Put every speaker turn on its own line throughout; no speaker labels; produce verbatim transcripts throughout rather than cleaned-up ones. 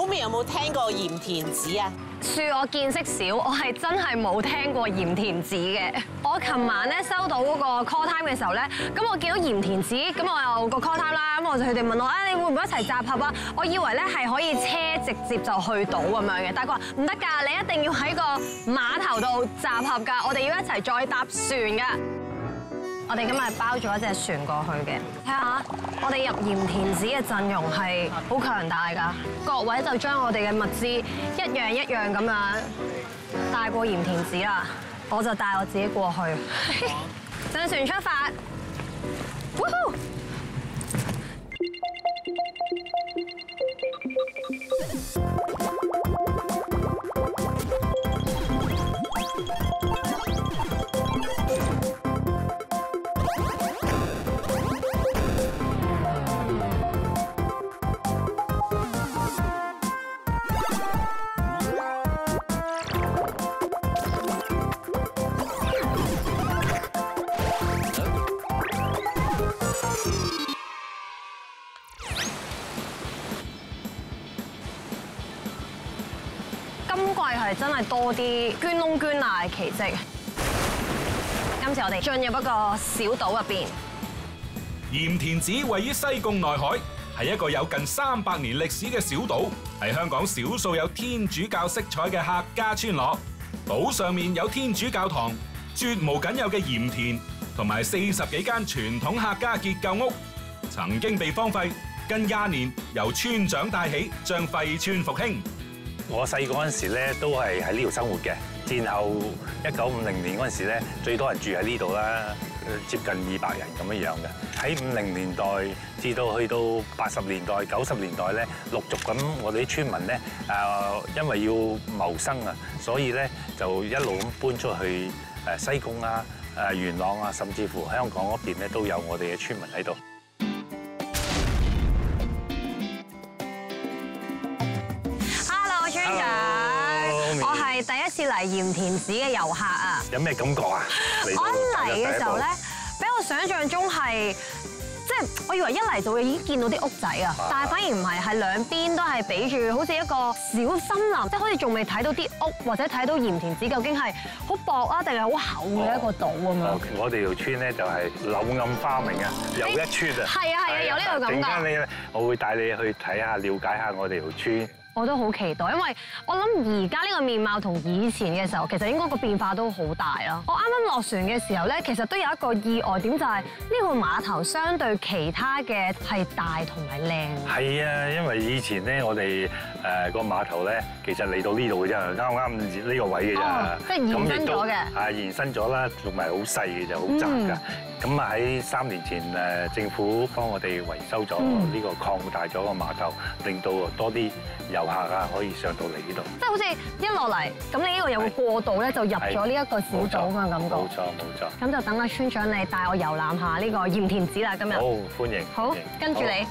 咪有冇聽過鹽田梓啊？
恕我見識少，我係真係冇聽過鹽田梓嘅。我琴晚咧收到嗰個 call time 嘅時候咧，咁我見到鹽田梓，咁我有個 call time 啦，咁我就佢哋問我啊，你會唔會一齊集合啊？我以為咧係可以車直接就去到咁樣嘅，但係佢話唔得㗎，你一定要喺個碼頭度集合㗎，我哋要一齊再搭船㗎。我哋今日包咗一隻船過去嘅，睇下我哋入鹽田梓嘅陣容係好強大㗎，各位就將我哋嘅物資一樣一樣咁樣帶過鹽田梓啦，我就帶我自己過去，上船出發。今季係真係多啲捐窿捐罅嘅奇蹟。今次我哋進入一個小島入邊。
鹽田梓位於西貢內海，係一個有近三百年歷史嘅小島，係香港少數有天主教色彩嘅客家村落。島上面有天主教堂、絕無僅有嘅鹽田，同埋四十幾間傳統客家結構屋，曾經被荒廢，近廿年由村長帶起，將廢村復興。
我細個嗰陣時咧，都係喺呢度生活嘅。戰後一九五零年嗰陣時咧，最多人住喺呢度啦，接近二百人咁樣樣嘅。喺五零年代至到去到八十年代、九十年代咧，陸續咁我哋啲村民咧，誒因為要謀生啊，所以咧就一路咁搬出去誒西貢啊、誒元朗啊，甚至乎香港嗰邊咧都有我哋嘅村民喺度。
村長，我係第一次嚟鹽田梓嘅遊客啊！
有咩感覺啊？
我一嚟嘅時候咧，比我想象中係，即係我以為一嚟就會已經見到啲屋仔啊，但係反而唔係，係兩邊都係俾住好似一個小森林，即係好似仲未睇到啲屋，或者睇到鹽田梓究竟係好薄啊，定係好厚嘅一個島咁樣。
我哋條村咧就係柳暗花明啊，又一村啊！
係啊係啊，有呢個感覺。
陣間你，我會帶你去睇下，了解下我哋條村。
我都好期待，因為我諗而家呢個面貌同以前嘅時候，其實應該個變化都好大啦。我啱啱落船嘅時候咧，其實都有一個意外點，就係呢個碼頭相對其他嘅係大同埋靚。係
啊，因為以前咧，我哋誒個碼頭咧，其實嚟到呢度嘅啫，啱啱呢個位嘅啫。即係延伸咗嘅。係延伸咗啦，仲係好細嘅就好窄㗎。咁啊喺三年前誒政府幫我哋維修咗呢個擴大咗個碼頭，令到多啲遊客啊可以上到嚟呢度。即係好似一落嚟，咁你呢個有個過渡咧，就入咗呢一個小島嘅感覺。冇錯冇錯。咁就等阿村長你帶我遊覽下呢個鹽田梓啦，今日。好，歡迎。好，跟住你。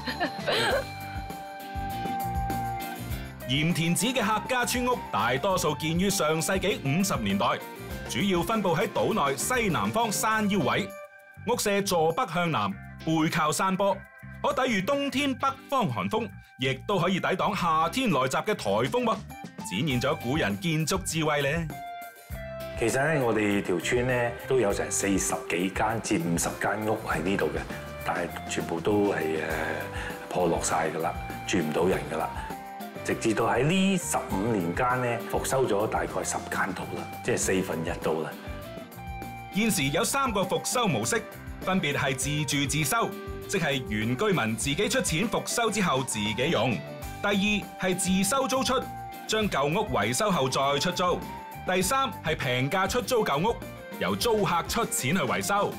鹽田梓嘅客家村屋大多數建於上世紀五十年代，主要分佈喺島內西南方山腰位。屋舍坐北向南，背靠山坡，可抵禦冬天北方寒風，亦都可以抵擋夏天來襲嘅颱風喎，展現咗古人建築智慧咧。
其實咧，我哋條村咧都有成四十幾間至五十間屋喺呢度嘅，但係全部都係誒破落晒噶啦，住唔到人噶啦。直至到喺呢十五年間咧，復修咗大概十間度啦，即係四分一度啦。
現時有三個復修模式，分別係自住自修，即係原居民自己出錢復修之後自己用；第二係自修租出，將舊屋維修後再出租；第三係平價出租舊屋，由租客出錢去維修。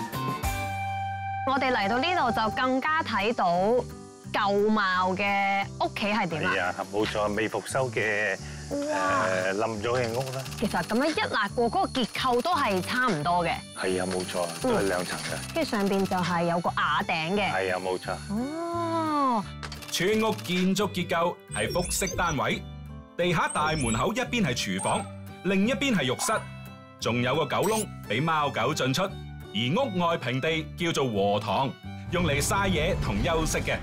我哋嚟到呢度就更加睇到舊貌嘅屋企係點啊？
係啊，冇錯，未復修嘅。誒冧咗嘅屋啦，其實
咁樣一揦過嗰個結構都係差唔多嘅。
係啊，冇錯，都係兩層嘅。跟
住上邊就係有個瓦頂嘅。
係啊，冇錯。
哦，村屋建築結構係複式單位，地下大門口一邊係廚房，另一邊係浴室，仲有個狗窿俾貓狗進出。而屋外平地叫做禾堂，用嚟曬嘢同休息嘅。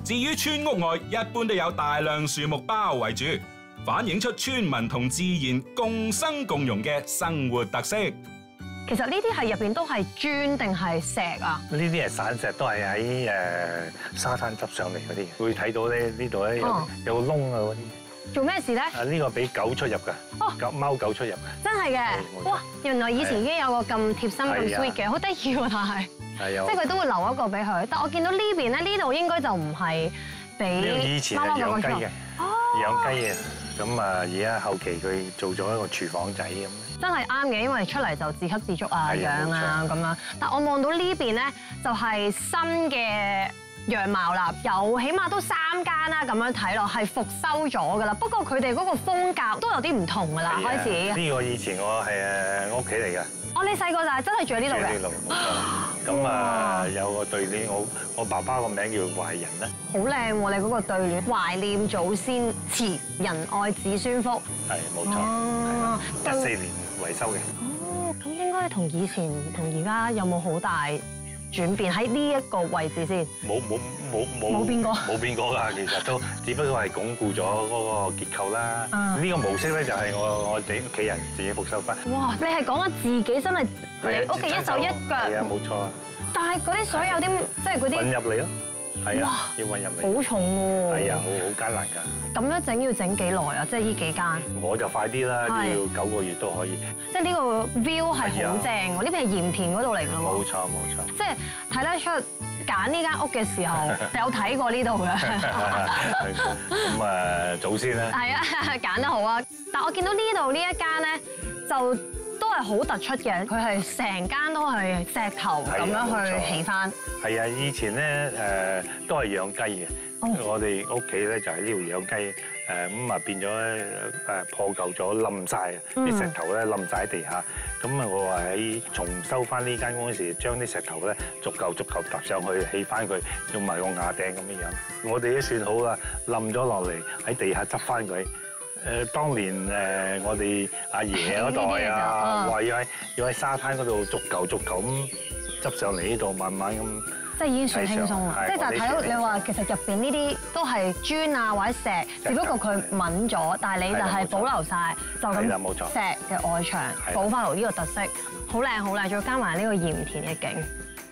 至於村屋外，一般都有大量樹木包圍住，反映出村民同自然共生共融嘅生活特色。
其實呢啲係入邊都係磚定係石啊？
呢啲係散石，都係喺誒沙灘執上嚟嗰啲。會睇到咧，呢度咧有有個窿啊嗰啲。做咩事咧？啊，呢個俾狗出入㗎，狗貓狗出入嘅。
真係嘅，哇！原來以前已經有個咁貼心咁 sweet 嘅，好得意喎，但係。係啊。即係佢都會留一個俾佢，但我見到呢邊咧，呢度應該就唔係俾
以前係養雞嘅，養雞嘅。咁啊，而家後期佢做咗一個廚房仔咁。真係啱嘅，因為出嚟就自給自足啊，養啊咁樣。但我望到呢邊咧，就係新嘅樣貌啦，有起碼都三間啦，咁樣睇落係復修咗噶啦。不過佢哋嗰個風格都有啲唔同噶啦，開始。呢個以前我係誒屋企嚟㗎。哦，你細個就係真係住喺呢度嘅。呢度冇錯。咁啊，有個對聯，我我爸爸個名叫懷仁咧。好靚喎！你嗰個對聯，懷念祖先慈，仁愛子孫福。係冇錯。哦。一四年維修嘅。哦，咁應該同以前同而家有冇好大轉變喺呢一個位置先？冇冇冇冇冇變過，冇變過㗎。其實都只不過係鞏固咗嗰個結構啦。呢個模式咧就係我我哋屋企人自己復修翻。哇！你係講緊自己真係你屋企一手一腳。係啊，冇錯啊。但係嗰啲所有啲即係嗰啲運入嚟咯。係啊，要運入嚟。好重喎。係啊，好好艱難㗎。咁樣整要整幾耐啊？即係呢幾間。我就快啲啦，要九個月都可以。即係呢個 view 係好正喎，呢邊係鹽田嗰度嚟㗎喎。冇錯冇錯。即係睇得出揀呢間屋嘅時候有睇過呢度嘅。咁啊，祖先咧。係啊，揀得好啊！但我見到呢度呢一間咧，就都係好突出嘅，佢係成間都係石頭咁樣去起翻。係啊，以前咧誒都係養雞嘅。我哋屋企咧就喺呢度養雞，誒咁啊變咗誒破舊咗冧曬，啲石頭咧冧曬喺地下。咁啊我話喺重修翻呢間屋嗰時，將啲石頭咧逐嚿逐嚿搭上去起翻佢，用埋個瓦頂咁樣樣。我哋都算好啦，冧咗落嚟喺地下執翻佢。誒當年誒我哋阿爺嗰代啊，話要喺要喺沙灘嗰度逐嚿逐嚿咁執上嚟呢度，慢慢咁。即係已經算輕鬆啦，即係就係睇到你話其實入邊呢啲都係磚啊或者石，只不過佢抿咗，但係你就係保留晒，就咁石嘅外牆補翻落呢個特色，好靚好靚，再加埋呢個鹽田嘅景。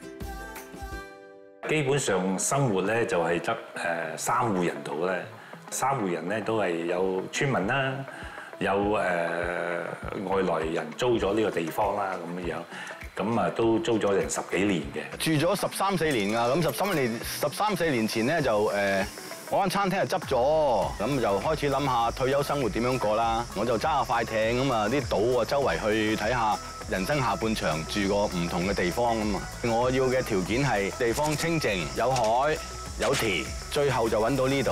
基本上生活咧就係得誒三戶人度咧，三戶人咧都係有村民啦，有誒外來人租咗呢個地方啦咁樣。咁啊，都租咗成十幾年嘅，住咗十三四年㗎。咁十三年十三四年前咧就誒，我間餐廳就執咗，咁就開始諗下退休生活點樣過啦。我就揸下快艇咁啊，啲島啊周圍去睇下，人生下半場住過唔同嘅地方咁啊。我要嘅條件係地方清靜，有海有田，最後就揾到呢度。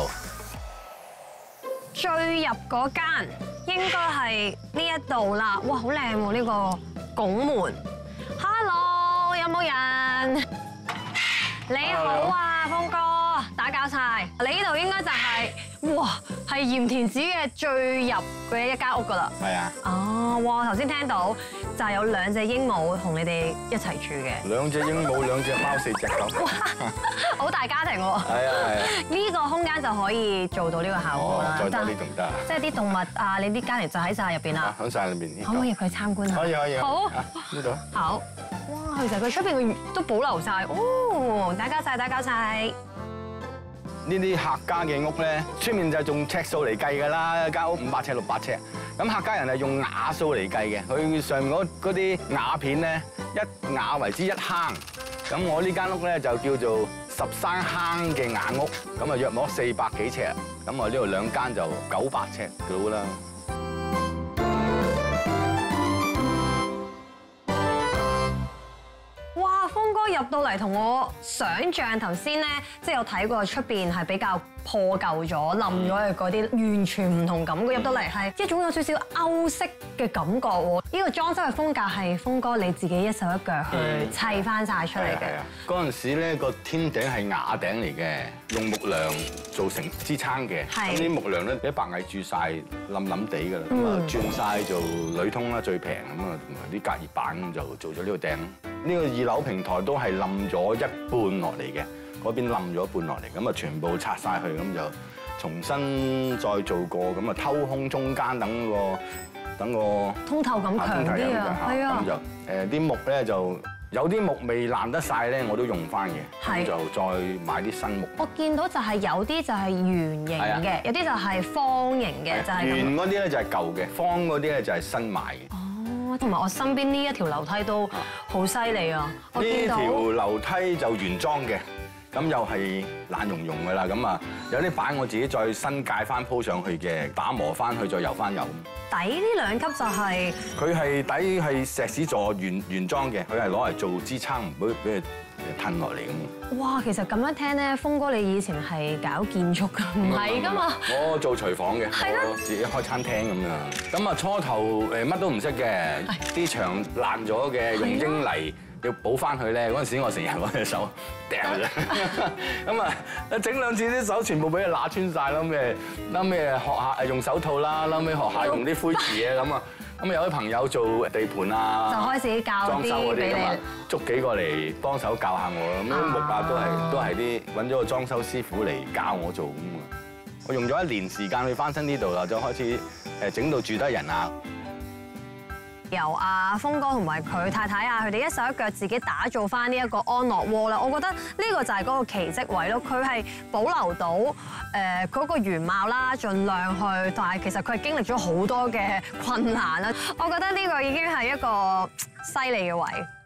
最入嗰間應該係呢一度啦。哇，好靚喎！呢個拱門。Hello， 有冇人？你好啊，峰哥，打攪晒。你呢度應該就係，哇，係鹽田梓嘅最入嘅一間屋噶啦。係啊。哦，哇，頭先聽到就係有兩隻鸚鵡同你哋一齊住嘅。兩隻鸚鵡，兩隻貓，四隻狗。哇，好大家庭喎。係啊係啊。呢個空間就可以做到呢個效果啦。再多啲仲得。即係啲動物啊，你啲家庭就喺晒入邊啦。喺晒入邊。可唔可以入去參觀下？可以可以。好。呢度。好。哇，其實佢出邊嘅都保留晒。哦，打攪晒，打攪晒。呢啲客家嘅屋咧，出面就係用尺數嚟計㗎啦，間屋五百尺六百尺。咁客家人係用瓦數嚟計嘅，佢上面嗰嗰啲瓦片咧，一瓦為之一坑。咁我呢間屋咧就叫做十三坑嘅瓦屋，咁啊約莫四百幾尺。咁我呢度兩間就九百尺到啦。哇，峰哥入到嚟同我想像頭先咧，即係有睇過出邊係比較破舊咗、冧咗嘅嗰啲，完全唔同感覺。入到嚟係一種有少少歐式嘅感覺喎。呢個裝修嘅風格係峰哥你自己一手一腳去砌翻晒出嚟嘅。嗰陣時咧個天頂係瓦頂嚟嘅，用木梁做成支撐嘅。咁啲木梁咧俾白蟻蛀晒，冧冧地㗎啦。咁啊轉晒做鋁通啦，最平咁啊，同埋啲隔熱板咁就做咗呢個頂。呢個二樓平台都係冧咗一半落嚟嘅，
嗰邊冧咗一半落嚟，咁啊全部拆晒佢，咁就重新再做過，咁啊偷空中間等個等個
通透感強啲啊，係啊，
咁就誒啲木咧就。有啲木未爛得晒咧，我都用翻嘅，咁就再買啲新木。
我見到就係有啲就係圓形嘅，有啲就係方形嘅，就係
圓嗰啲咧就係舊嘅，方嗰啲咧就係新買嘅。
哦，同埋我身邊呢一條樓梯都好犀利啊！我見到
呢條樓梯就原裝嘅，咁又係爛溶溶㗎啦，咁啊有啲板我自己再新界翻鋪上去嘅，打磨翻去再油翻油。
底呢兩級就係
佢係底係石屎座原原裝嘅，佢係攞嚟做支撐，唔會俾佢褪落嚟咁。
哇，其實咁樣聽咧，峰哥你以前係搞建築㗎，唔係㗎嘛？
我做廚房嘅，我自己開餐廳咁樣。咁啊初頭誒乜都唔識嘅，啲牆爛咗嘅，用英泥。要補翻佢咧，嗰陣時我成日攞隻手掟啫，咁啊整兩次啲手全部俾佢揦穿晒咯，咩撈咩學下用手套啦，撈尾學下用啲灰瓷啊咁啊，咁有啲朋友做地盤啊，
就開始教
裝修嗰啲咁啊，捉幾個嚟幫手教下我，咁啲木啊都係都係啲揾咗個裝修師傅嚟教我做咁啊，我用咗一年時間去翻新呢度啦，就開始誒整到住得人啊。
由阿峰哥同埋佢太太啊，佢哋一手一腳自己打造翻呢一個安樂窩啦。我覺得呢個就係嗰個奇蹟位咯。佢係保留到誒嗰個原貌啦，盡量去，但係其實佢係經歷咗好多嘅困難啦。我覺得呢個已經係一個犀利嘅位。